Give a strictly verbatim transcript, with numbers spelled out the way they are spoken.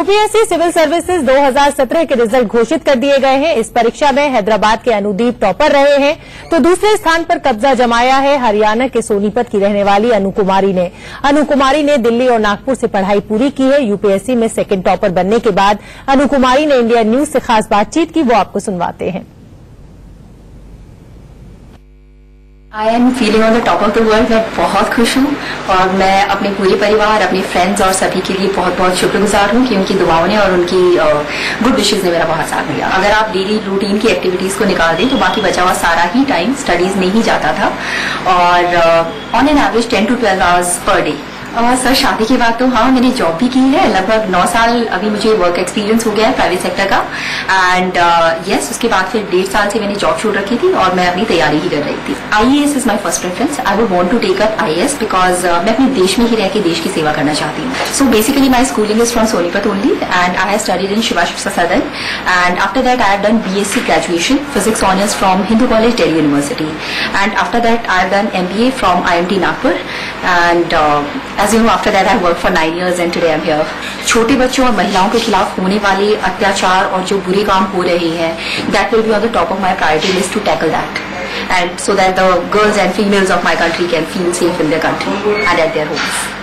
UPSC civil services दो हज़ार सत्रह के रिजल्ट घोषित कर दिए गए हैं। इस परीक्षा में हैदराबाद के अनुदीप टॉपर रहे हैं, तो दूसरे स्थान पर कब्जा जमाया है हरियाणा के सोनीपत की रहने वाली अनु कुमारी ने। अनु कुमारी ने दिल्ली और नागपुर से पढ़ाई पूरी की है। यूपीएससी में सेकंड टॉपर बनने के बाद अनु कुमारी ने इंडिया न्यूज से खास बातचीत की, वो आपको सुनवाते हैं। I am feeling on the top of the world. मैं बहुत खुश हूँ और मैं अपने पूरे परिवार, अपने फ्रेंड्स और सभी के लिए बहुत बहुत शुक्रगुजार हूँ कि उनकी दुआओं ने और उनकी गुड विशेज ने मेरा बहुत साथ दिया। अगर आप डेली रूटीन की एक्टिविटीज को निकाल दें तो बाकी बचा हुआ सारा ही टाइम स्टडीज में ही जाता था और on an average ten to twelve hours per day. और सर शादी के बाद तो हाँ मैंने जॉब भी की है, लगभग नौ साल अभी मुझे वर्क एक्सपीरियंस हो गया है प्राइवेट सेक्टर का। एंड यस uh, उसके बाद फिर डेढ़ साल से मैंने जॉब छोड़ रखी थी और मैं अपनी तैयारी ही कर रही थी। IAS is my first preference. I would want to take up IAS because मैं अपने देश में ही रह के देश की सेवा करना चाहती हूँ। So basically my schooling is from Sonipat only and I have studied in Shiva Shiksha Sadan and after that I have done BSc graduation physics honours from Hindu college Delhi university and after that I have done MBA from IMT Nagpur and as you know after that I work for nine years and today I am here. छोटे बच्चों और महिलाओं के खिलाफ होने वाले अत्याचार और जो बुरे काम हो रहे हैं, that will be on the top of my priority list to tackle that and so that the girls and females of my country can feel safe in their country and at their homes.